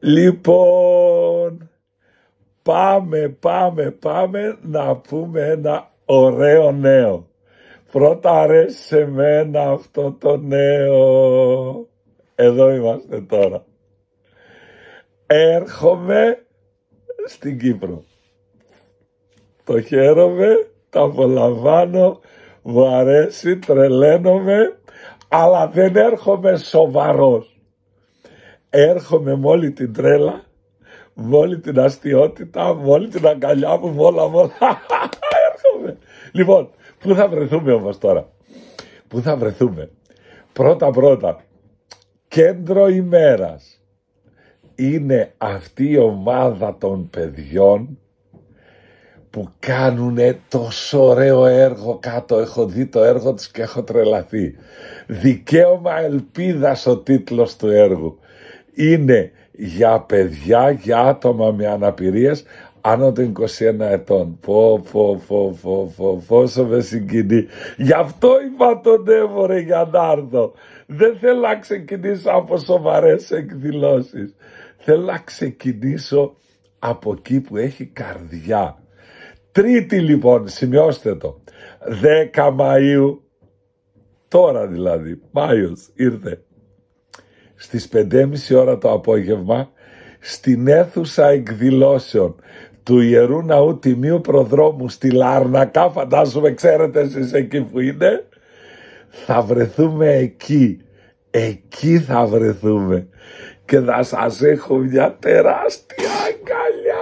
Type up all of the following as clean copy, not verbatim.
Λοιπόν, πάμε να πούμε ένα ωραίο νέο. Πρώτα αρέσει σε μένα αυτό το νέο. Εδώ είμαστε τώρα. Έρχομαι στην Κύπρο. Το χαίρομαι, το απολαμβάνω, μου αρέσει, τρελαίνομαι, αλλά δεν έρχομαι σοβαρός. Έρχομαι με όλη την τρέλα, με όλη την αστιότητα, με όλη την αγκαλιά μου, με όλα. Έρχομαι. Λοιπόν, πού θα βρεθούμε όμως τώρα? Πού θα βρεθούμε? Πρώτα, κέντρο ημέρας. Είναι αυτή η ομάδα των παιδιών που κάνουν τόσο ωραίο έργο κάτω. Έχω δει το έργο τους και έχω τρελαθεί. Δικαίωμα ελπίδας ο τίτλος του έργου. Είναι για παιδιά, για άτομα με αναπηρίες άνω των 21 ετών. Πόσο με συγκινεί. Γι' αυτό είπα τον έβορε για να έρθω. Δεν θέλω να ξεκινήσω από σοβαρές εκδηλώσεις. Θέλω να ξεκινήσω από εκεί που έχει καρδιά. Τρίτη λοιπόν, σημειώστε το. 10 Μαΐου, τώρα δηλαδή, Μάιος ήρθε. Στις 5:30 ώρα το απόγευμα, στην αίθουσα εκδηλώσεων του Ιερού Ναού Τιμίου Προδρόμου στη Λάρνακα, φαντάζομαι ξέρετε εσείς εκεί που είναι, θα βρεθούμε εκεί. Εκεί θα βρεθούμε και θα σας έχω μια τεράστια αγκαλιά.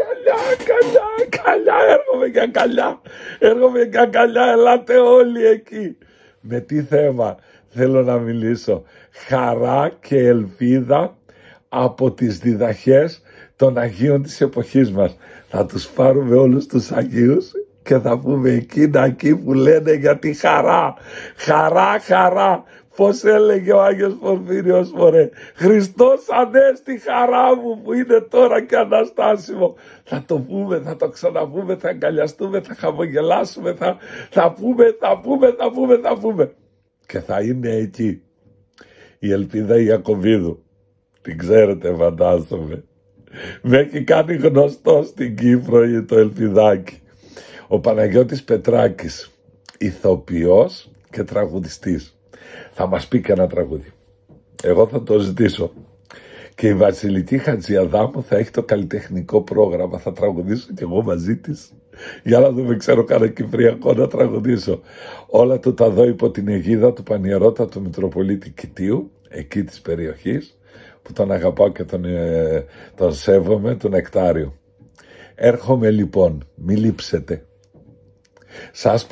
Έρχομαι για αγκαλιά, ελάτε όλοι εκεί. Με τι θέμα θέλω να μιλήσω? Χαρά και ελπίδα από τις διδαχές των Αγίων της εποχής μας. Θα τους πάρουμε όλους τους Αγίους και θα πούμε εκείνα εκεί που λένε για τη χαρά. Χαρά. Πώς έλεγε ο Άγιος Πορφύριος, μωρέ, Χριστός ανέστη χαρά μου που είναι τώρα και αναστάσιμο. Θα το πούμε, θα το ξαναπούμε, θα αγκαλιαστούμε, θα χαμογελάσουμε, θα πούμε. Και θα είναι εκεί η Ελπίδα Ιακωβίδου. Την ξέρετε φαντάζομαι. Με έχει κάνει γνωστό στην Κύπρο το Ελπιδάκι. Ο Παναγιώτης Πετράκης, ηθοποιός και τραγουδιστής. Θα μας πει και ένα τραγούδι. Εγώ θα το ζητήσω. Και η Βασιλική Χατζιαδάμου θα έχει το καλλιτεχνικό πρόγραμμα. Θα τραγουδήσω κι εγώ μαζί της. Για να δούμε, ξέρω κανένα κυπριακό να τραγουδήσω. Όλα του τα δω υπό την αιγίδα του Πανιερότατου Μητροπολίτη Κιτίου, εκεί της περιοχής, που τον αγαπάω και τον σέβομαι, τον Νεκτάριο. Έρχομαι λοιπόν, μη λείψετε. Σας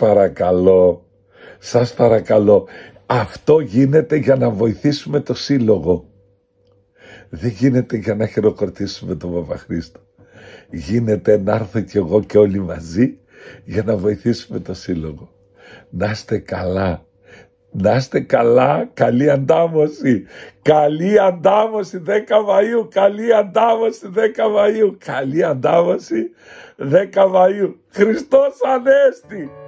παρακαλώ. Αυτό γίνεται για να βοηθήσουμε το σύλλογο. Δεν γίνεται για να χειροκροτήσουμε τον Παπαχρήστο. Γίνεται να έρθω κι εγώ και όλοι μαζί για να βοηθήσουμε το σύλλογο. Να είστε καλά. Να είστε καλά. Καλή αντάμωση. Καλή αντάμωση 10 Μαΐου. Καλή αντάμωση 10 Μαΐου. Καλή αντάμωση 10 Μαΐου. Χριστός Ανέστη.